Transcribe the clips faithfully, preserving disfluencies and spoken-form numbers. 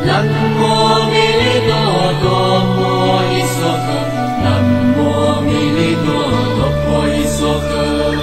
南无密栗多多婆依娑诃，南无密栗多多婆依娑诃。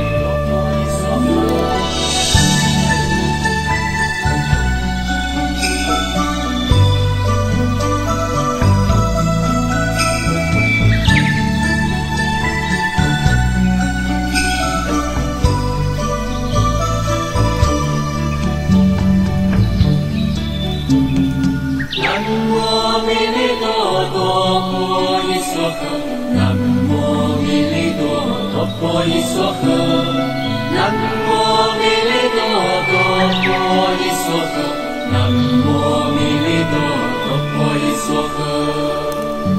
南无密栗多多婆依娑诃，南无密栗多多婆依娑诃，南无密栗多多婆依娑诃，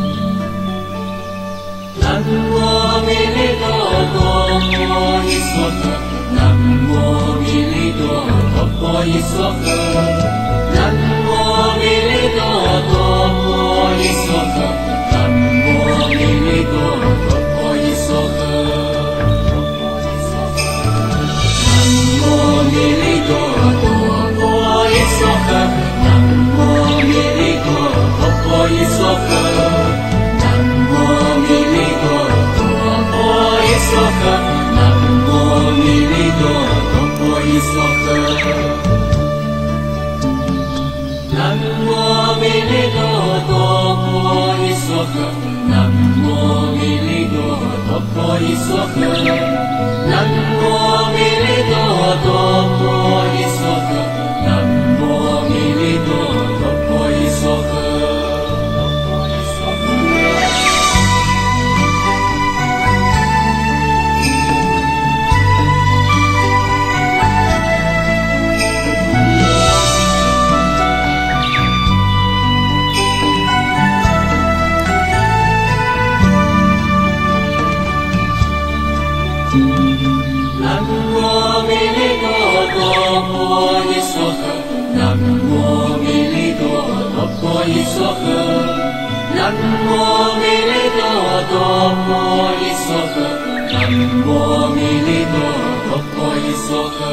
南无密栗多多婆依娑诃，南无密栗多多婆依娑诃，南无密栗多多婆依娑诃。南无密栗多多婆依娑诃，南无密栗多多婆依娑诃，南无密栗多多婆依娑诃，南无密栗多多婆依娑诃，南无密栗多多婆依娑诃，南无密栗多多婆依娑诃。南无密栗多多婆依娑诃，南无密栗多多婆依娑诃，南无密栗多多婆依娑诃。南无密栗多多婆依娑诃，南无密栗多多婆依娑诃，南无密栗多多婆依娑诃，南无密栗多多婆依娑诃，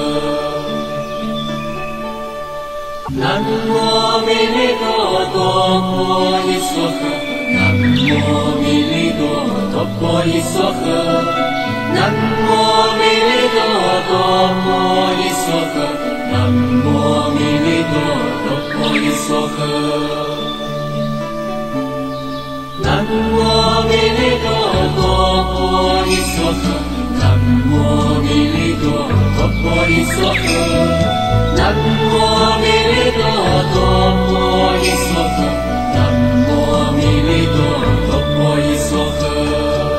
南无密栗多多婆依娑诃，南无密栗多多婆依娑诃。南无密栗多多婆依娑诃，南无密栗多多婆依娑诃，南无密栗多多婆依娑诃，南无密栗多多婆依娑诃，南无密栗多多婆依娑诃，南无密栗多多婆依娑诃。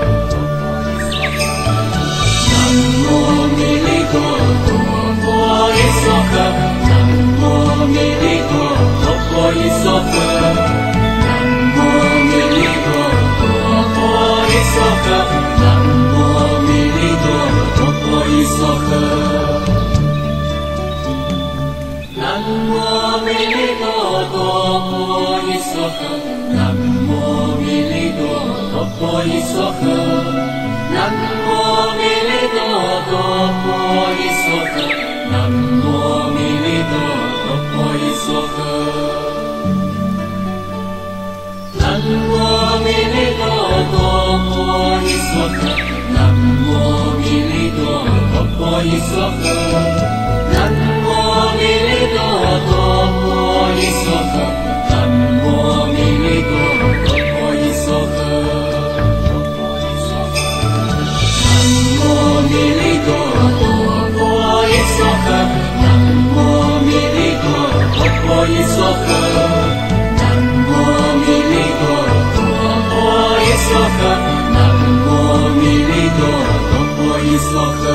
南无密栗多多婆依娑诃，南无密栗多多婆依娑诃，南无密栗多多婆依娑诃，南无密栗多多婆依娑诃，南无密栗多多婆依娑诃，南无密栗多多婆依娑诃，南无密栗多多婆依娑诃，南无密栗多多婆依娑诃，南无密栗多多婆依娑诃，南无密栗多多婆依娑诃，南无密栗多多婆依娑诃，南无密栗多多婆依娑诃。密栗多多婆依娑诃，南无密栗多多婆依娑诃，南无密栗多多婆依娑诃，南无密栗多多婆依娑诃，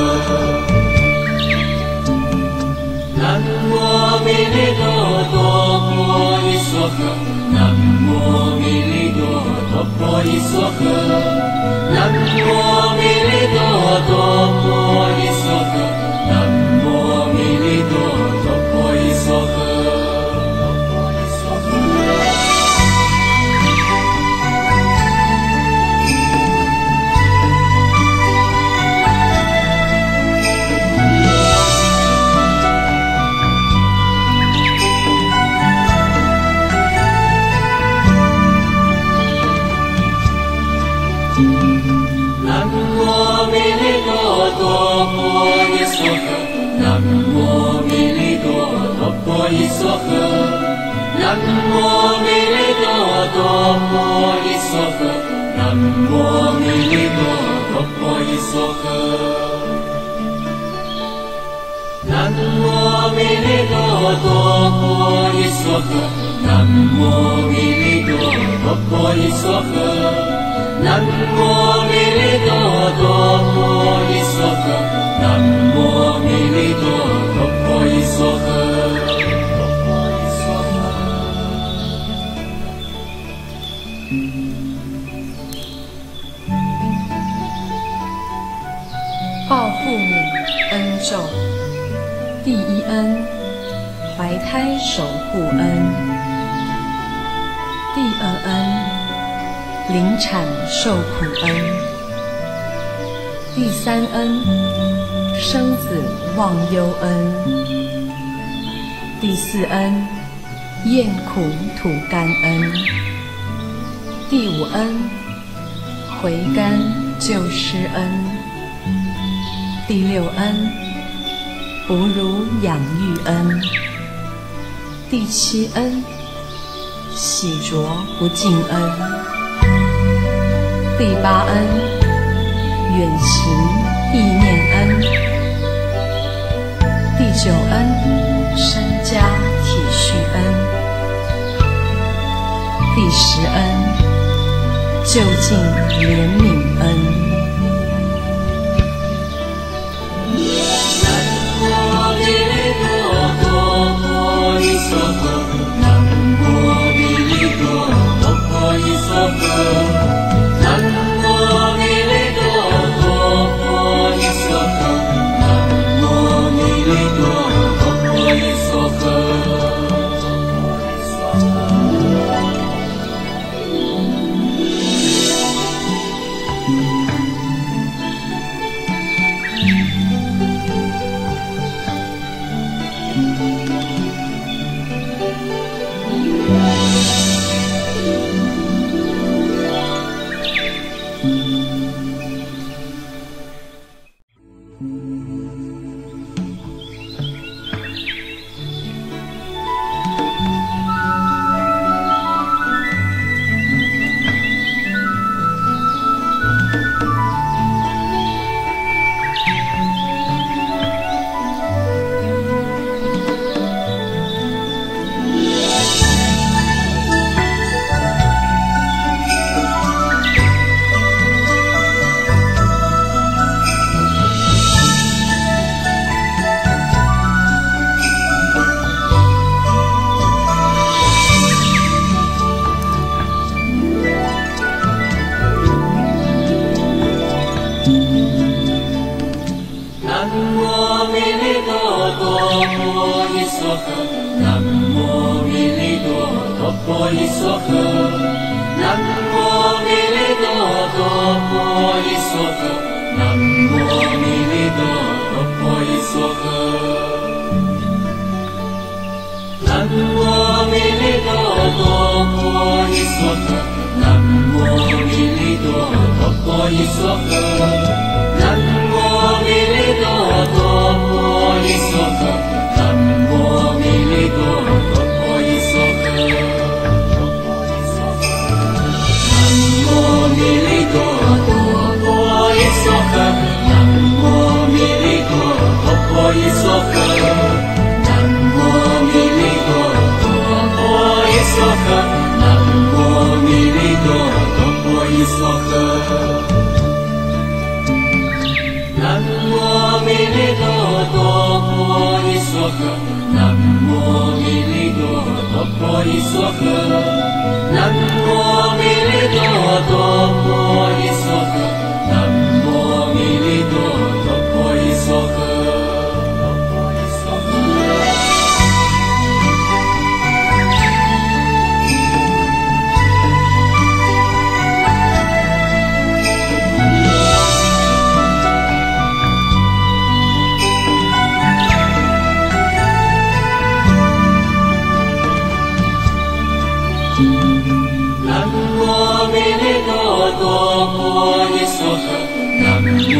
南无密栗多多婆依娑诃，南无密栗多多婆依娑诃，南无密栗多多婆依娑诃，南无密栗多多婆依娑诃。 娑诃，南无密栗多哆婆夷娑诃，南无密栗多哆婆夷娑诃，南无密栗多哆婆夷娑诃，南无密栗多哆婆夷娑诃，南无密栗多哆婆夷娑诃，南无密栗多哆婆夷娑诃，南无密栗多哆婆夷娑诃。 报父母恩咒。第一恩，怀胎守护恩。第二恩，临产受苦恩。第三恩，生子忘忧恩。第四恩，厌苦吐甘恩。第五恩，回甘救失恩。第六恩，哺乳养育恩。第七恩，洗濯不净恩。第八恩，远行意念恩。第九恩，身家体恤恩。第十恩，就近怜悯恩。 南无密栗多哆婆夷娑诃，南无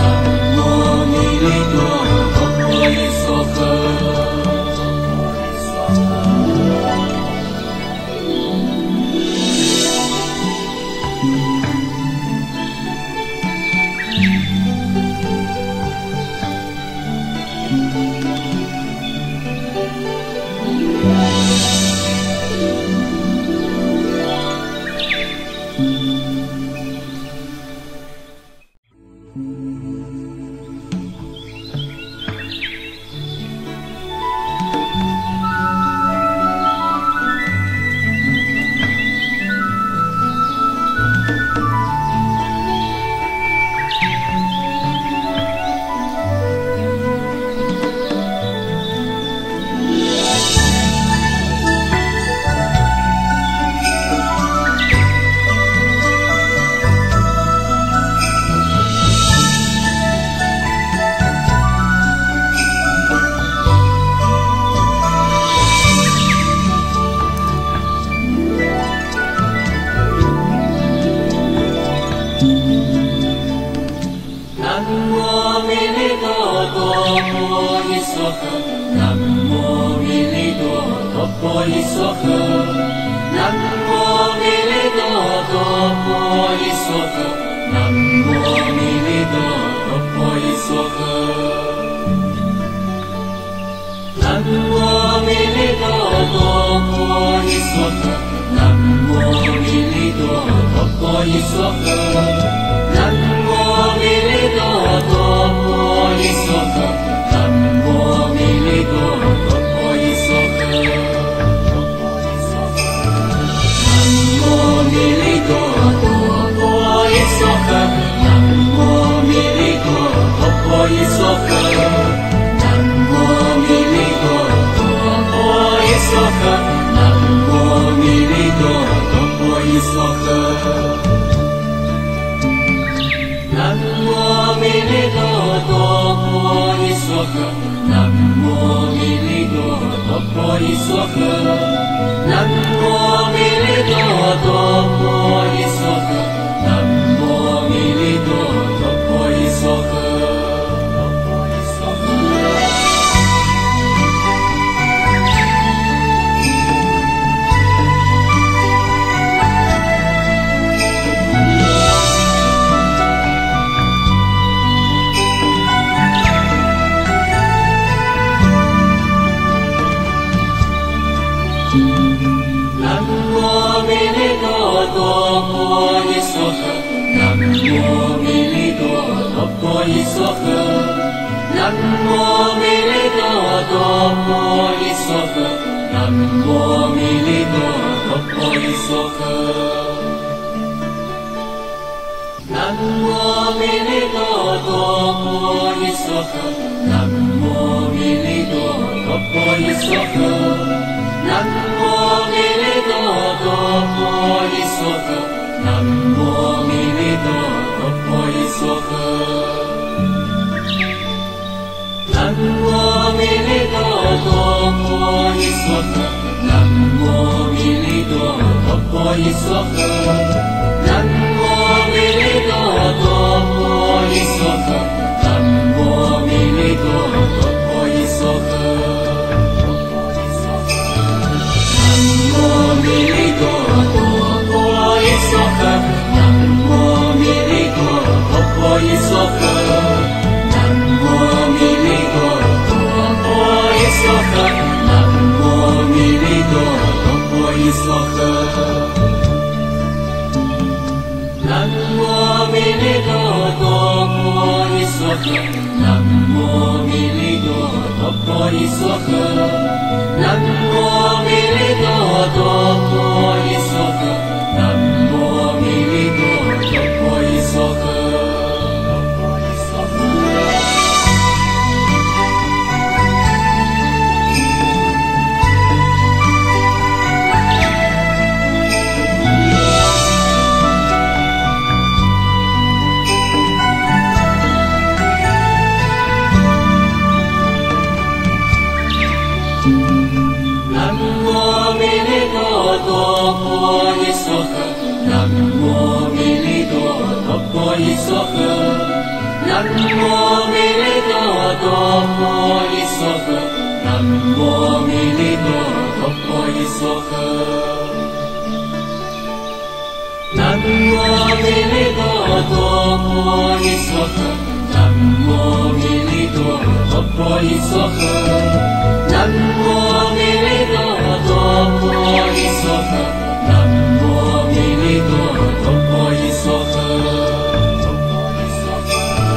南无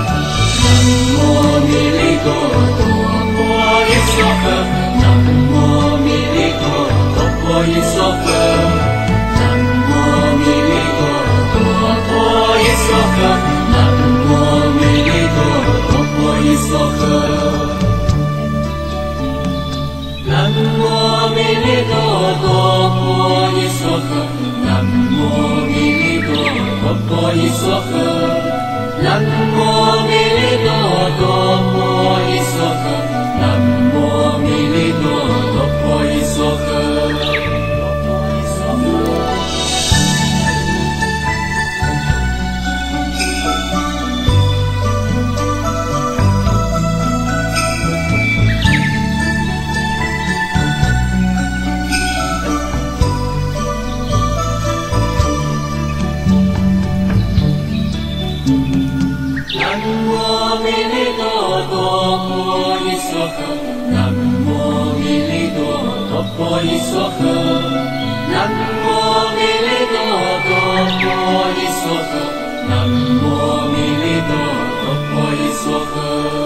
无弥勒多多婆依娑诃，南无弥勒多多婆依娑诃，南无弥勒多多婆依娑诃，南无弥勒多多婆依娑诃，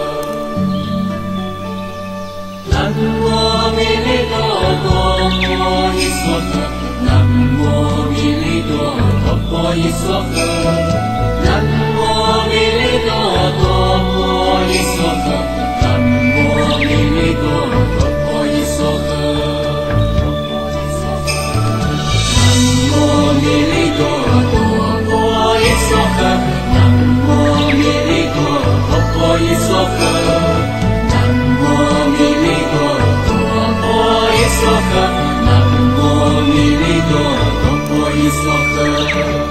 南无弥勒多多婆依娑诃，南无弥勒多多婆依娑诃，南无弥勒多多婆依娑诃，南无弥勒多多婆依娑诃，南无弥勒多多婆依娑诃，南无弥勒多多婆依娑诃，南无弥勒多多婆依娑诃，南无弥勒多多婆依娑诃。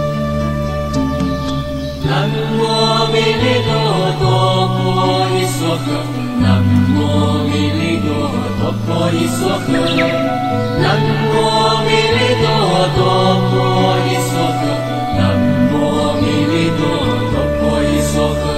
南无弥勒多多婆依娑诃，南无弥勒多多婆依娑诃，南无弥勒多多婆依娑诃，南无弥勒多多婆依娑诃。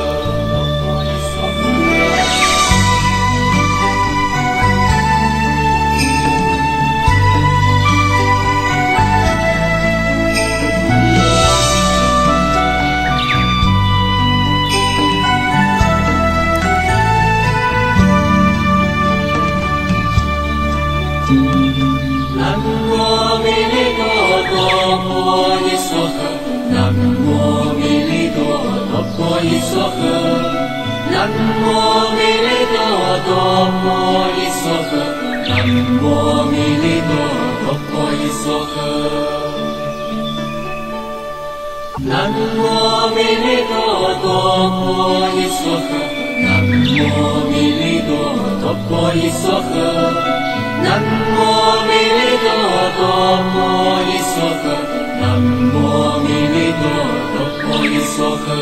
南无弥勒多多婆依娑诃，南无弥勒多多婆依娑诃，南无弥勒多多婆依娑诃，南无弥勒多多婆依娑诃，南无弥勒多多婆依娑诃，南无弥勒多多婆依娑诃，南无弥勒多多婆依娑诃，南无弥勒多多婆依娑诃，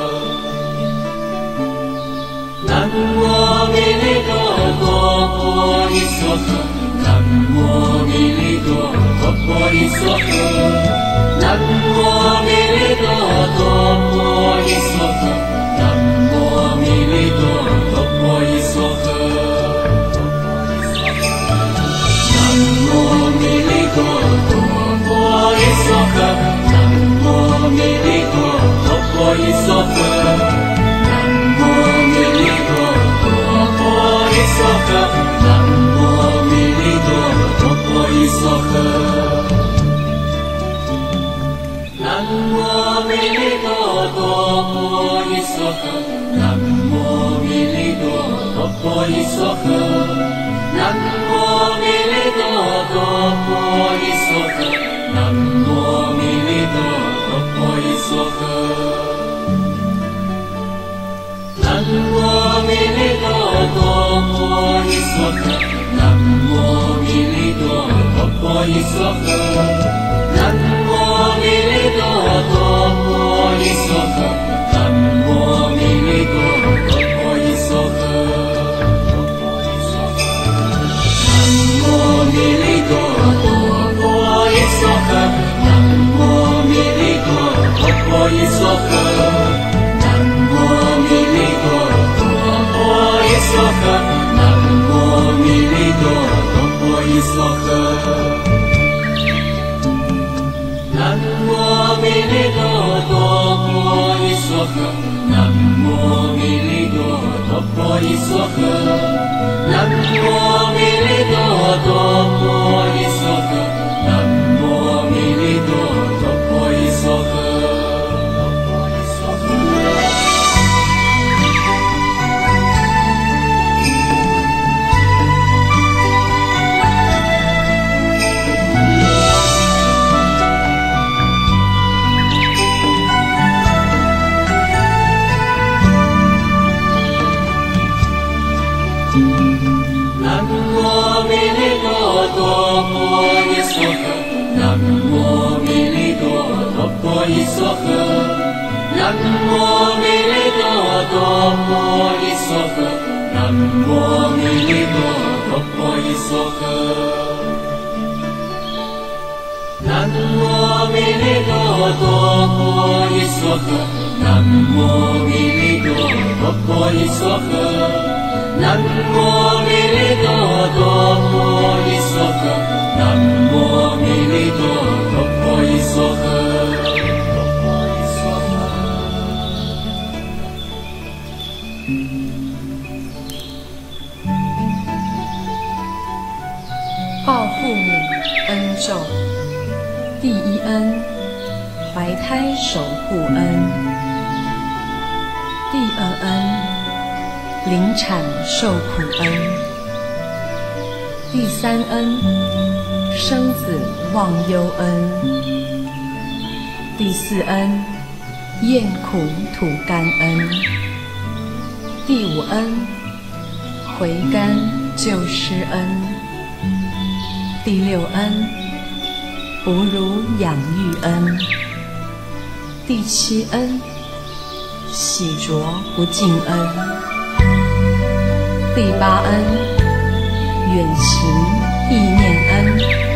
南无弥勒多多婆依娑诃，南无弥勒多多婆依娑诃，南无弥勒多多婆依娑诃，南无弥勒多多婆依娑诃。南无弥勒多多婆依娑诃，南无弥勒多多婆依娑诃，南无弥勒多多婆依娑诃，南无弥勒多多婆依娑诃，南无弥勒多多婆依娑诃，南无弥勒多多婆依娑诃，南无弥勒多多婆依娑诃，南无弥勒多多婆依娑诃，南无弥勒多多婆依娑诃，南无弥勒多多婆依娑诃，南无弥勒多多婆依娑诃，南无弥勒多多婆依娑诃。南无弥勒多多婆依娑诃，南无弥勒多多婆依娑诃，南无弥勒多多婆依娑诃，南无弥勒多多婆依娑诃，南无弥勒多多婆依娑诃，南无弥勒多多婆依娑诃，南无弥勒多多婆依娑诃，南无弥勒多多婆依娑诃。南无弥勒多多婆依娑诃，南无弥勒多多婆依娑诃，南无弥勒多多婆依娑诃，南无弥勒多多婆依娑诃，南无弥勒多多婆依娑诃，南无弥婆依娑诃，南无密栗多哆婆依娑诃，南无密栗多哆婆依娑诃。 报父母恩咒。第一恩，怀胎守护恩。第二恩，临产受苦恩。第三恩，生子忘忧恩。第四恩，厌苦吐甘恩。第五恩，回甘救失恩。第六恩，哺乳养育恩。第七恩，洗濯不净恩。第八恩，远行意念恩。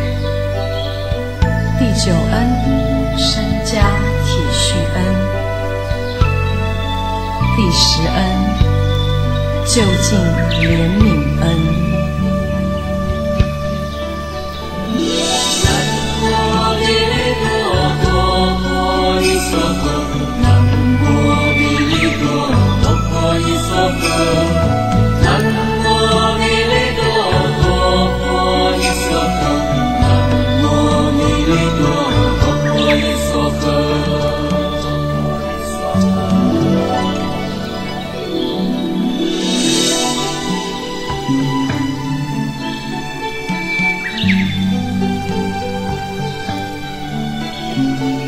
第九恩，身家体恤恩。第十恩，就近怜悯恩。 嗯。